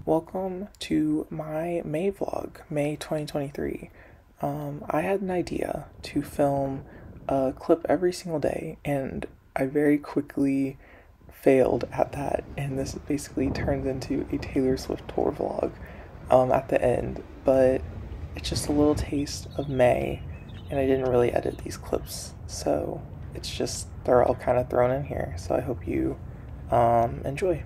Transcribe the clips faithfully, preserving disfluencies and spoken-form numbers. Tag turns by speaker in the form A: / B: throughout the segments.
A: welcome to my May vlog, May twenty twenty-three. Um, I had an idea to film a clip every single day, and I very quickly failed at that, and this basically turns into a Taylor Swift tour vlog um, at the end, but it's just a little taste of May, and I didn't really edit these clips, so it's just, they're all kind of thrown in here, so I hope you um, enjoy.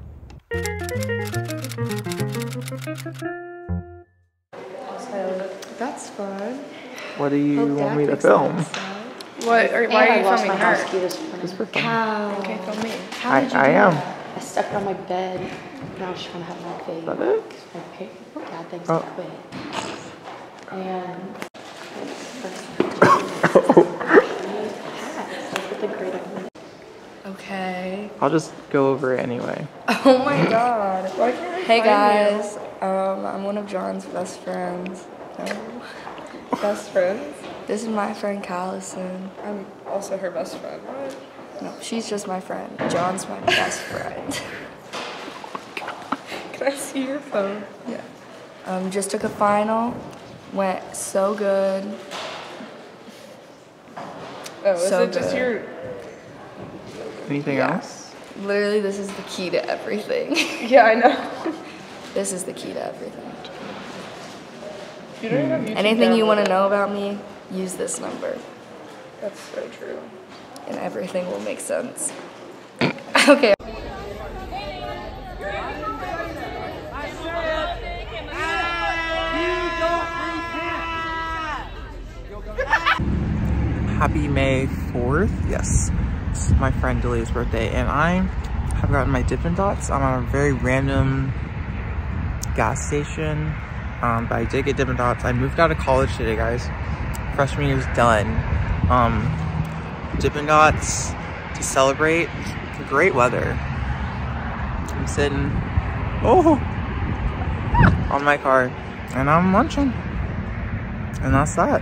B: That's fun.
A: What do you
B: Hope
A: want me to
B: Dad
A: film?
B: What? Or, why are you filming
C: my
B: her?
C: house key this morning.
A: Just for fun.
C: Cow.
B: Okay, film me.
C: How
A: I,
C: did you
A: I
C: do
A: am.
C: that? I stepped on my bed. Now I'm just trying to have my face.
A: Is that it?
C: My pa- oh, God, thanks
A: Oh.
C: to quit. And
B: Okay.
A: I'll just go over it anyway.
B: Oh my god.
D: Why can't I
B: Hey
D: find
B: guys, um, I'm one of John's best friends. Um,
D: you? Best friends?
B: this is my friend Callison.
D: I'm also her best friend. What?
B: No, she's just my friend. John's my best friend.
D: Can I see your phone?
B: Yeah. Um, just took a final. Went so good.
D: Oh, is
B: So
D: it just
B: good.
D: your...
A: Anything
B: Yeah.
A: else?
B: Literally, this is the key to everything.
D: Yeah, I know.
B: This is the key to everything.
D: You don't even have YouTube
B: Anything you want to
D: downloaded.
B: know about me, use this number.
D: That's so true.
B: And everything will make sense. Okay.
A: Happy May fourth. Yes, it's my friend Delia's birthday, and I have gotten my Dippin' Dots. I'm at a very random gas station, um, but I did get Dippin' Dots. I moved out of college today, guys. Freshman year's done. Um, Dippin' Dots to celebrate. Great weather. I'm sitting, oh, on my car, and I'm munching, and that's that.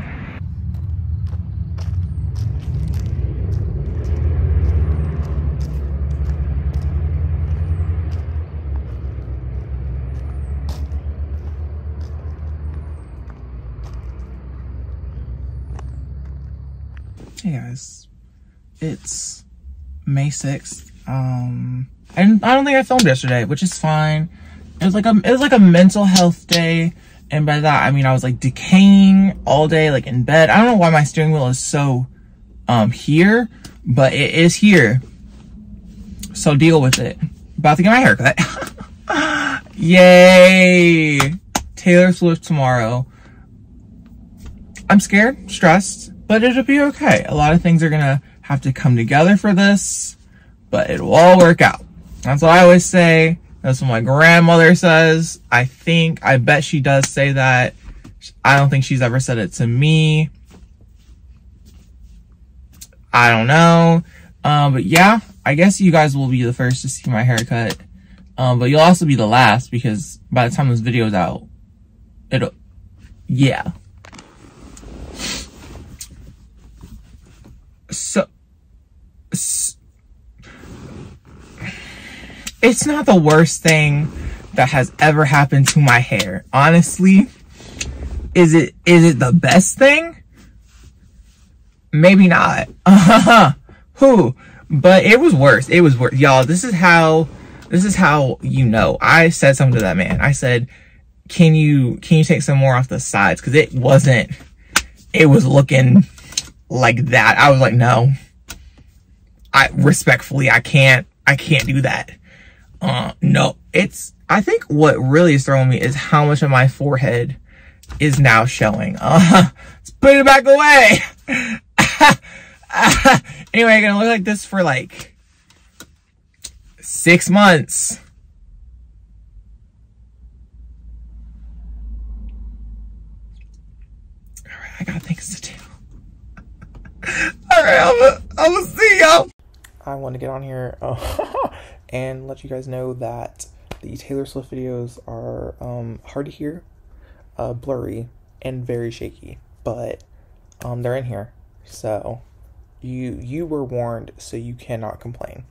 A: Hey guys, it's May sixth. Um, and I don't think I filmed yesterday, which is fine. It was like a, it was like a mental health day, and by that I mean I was like decaying all day, like in bed. I don't know why my steering wheel is so um here, but it is here. So deal with it. About to get my hair cut. Yay! Taylor Swift tomorrow. I'm scared, stressed. But it'll be okay. A lot of things are gonna have to come together for this, but it'll all work out. That's what I always say. That's what my grandmother says. I think, I bet she does say that. I don't think she's ever said it to me. I don't know. Um, but yeah, I guess you guys will be the first to see my haircut. Um, but you'll also be the last because by the time this video is out, it'll, yeah. So, it's not the worst thing that has ever happened to my hair. Honestly, is it, is it the best thing? Maybe not. Uh-huh. Who? But it was worse. It was worse. Y'all, this is how, this is how you know. I said something to that man. I said, can you, can you take some more off the sides? Cause it wasn't, it was looking like that. I was like, no, I respectfully, I can't, I can't do that. Uh, no, it's, I think what really is throwing me is how much of my forehead is now showing. Uh, let's put it back away. Anyway, I'm gonna look like this for like six months. All right, I got things to do. All right, I'm gonna, I'm gonna see y'all. I want to get on here uh, and let you guys know that the Taylor Swift videos are um, hard to hear, uh, blurry, and very shaky, but um, they're in here. So you you were warned, so you cannot complain.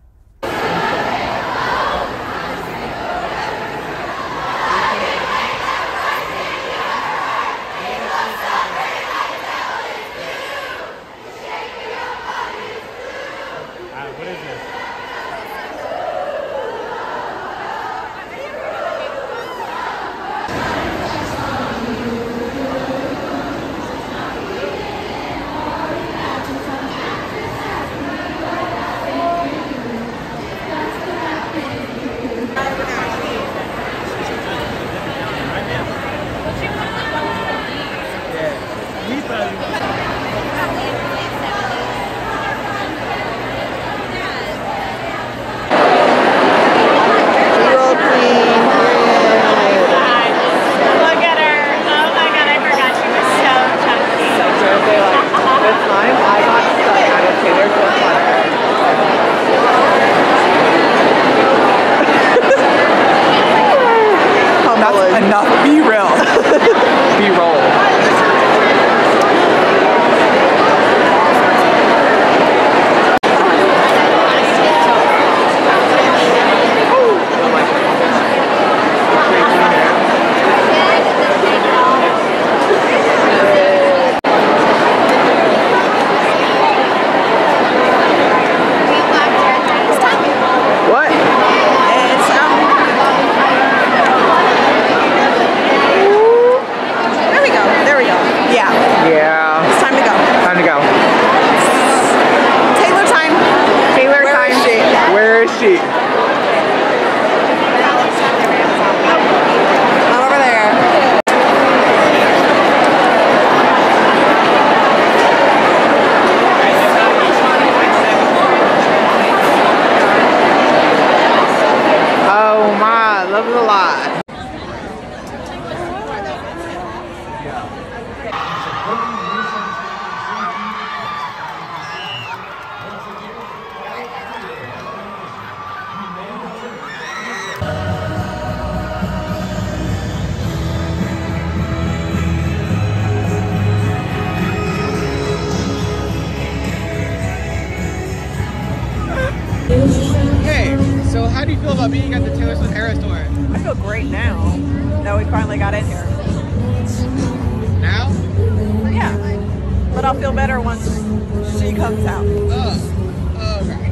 A: feel about being at the Taylor Swift Eras Tour?
E: I feel great now that we finally got in here.
A: Now?
E: Yeah. But I'll feel better once she comes out.
A: Uh, uh, okay.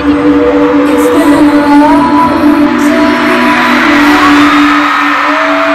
B: It's been a long time.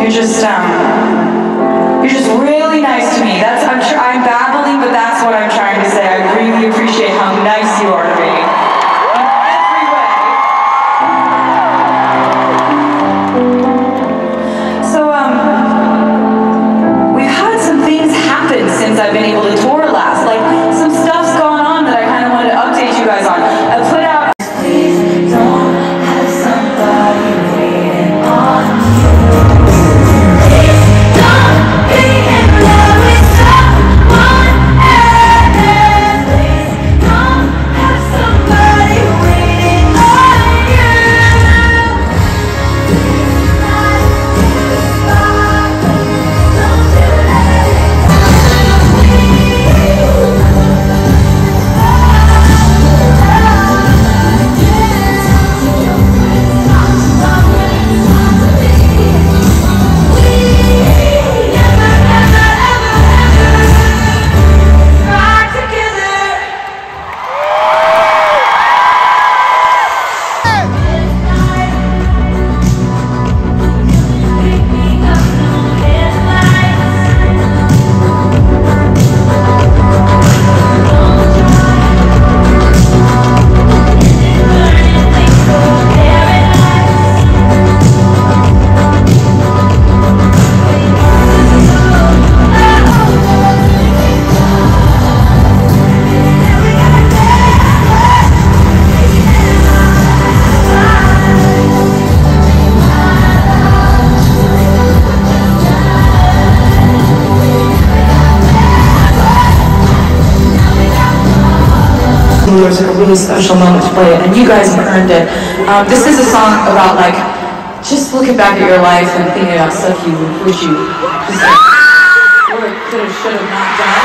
F: you're just, um, you're just really nice to me. That's, I'm sure I'm babbling, but that's what I'm trying to say. I really appreciate how nice you are to me. In every way. So, um, we've had some things happen since I've been able to tour last. Like, some stuff's gone on that I kind of wanted to update you guys on. I put out Please don't have somebody waiting on you. Please don't be in love with someone else. Please don't have somebody waiting on you. Please not goodbye. Don't you let it It was a really special moment to play it, and you guys have earned it. Um, this is a song about, like, just looking back at your life and thinking about stuff you wish you just like, would, could have, should have not done.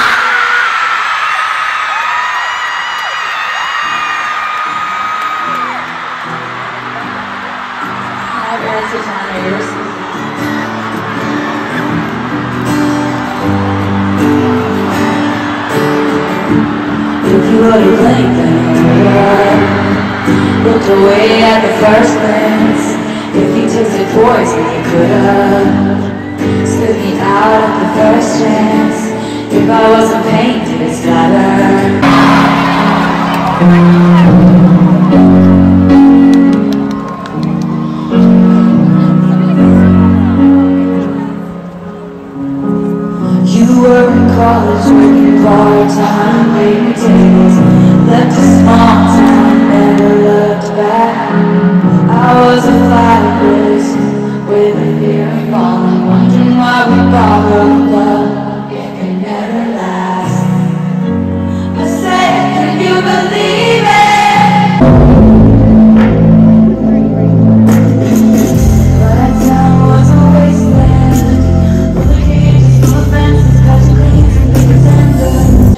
F: I have Eric on my ears. If you were to blink, then looked away at the first glance. If you tasted poison, you could have spit me out at the first chance. If I wasn't painted, it's better. You were in college working part-time, waiting tables, left a small town, never looked back. I was a fire person with a fear of falling, wondering why we borrowed love, it could never last. I said, can you believe it? But town was a wasteland, full of cages, full of fences, catching cleans and pretenders.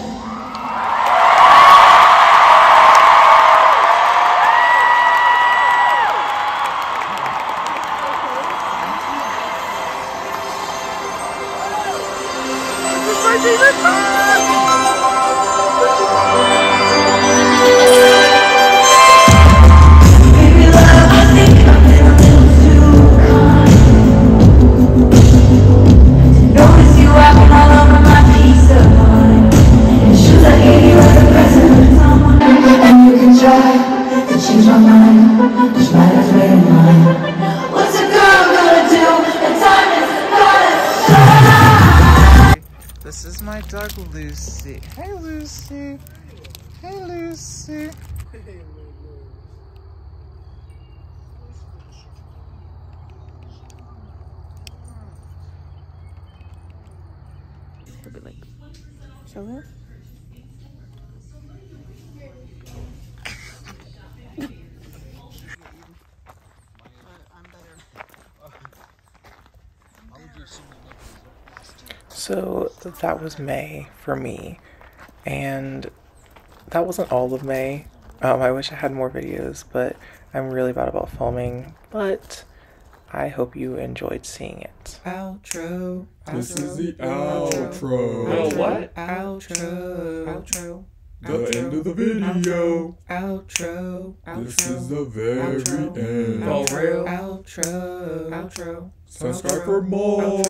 F: Baby love, I think I've been a little too kind to notice you wrapping all over my peace of mind. And shoes I gave you as a present of someone. And you can try to change my mind, just might as well in mine. What's a girl gonna do? And time is gonna shine.
A: This is my dog Lucy. Hey Lucy. Hey Lucy. Show her. So that was May for me, and that wasn't all of May. Um, I wish I had more videos, but I'm really bad about filming, but I hope you enjoyed seeing it. Outro.
G: This is the outro.
A: Oh, what? Outro. Outro.
G: the end of the video.
A: Outro. Outro.
G: This is the very
A: outro,
G: end.
A: For real. Outro. Outro.
G: Subscribe for more.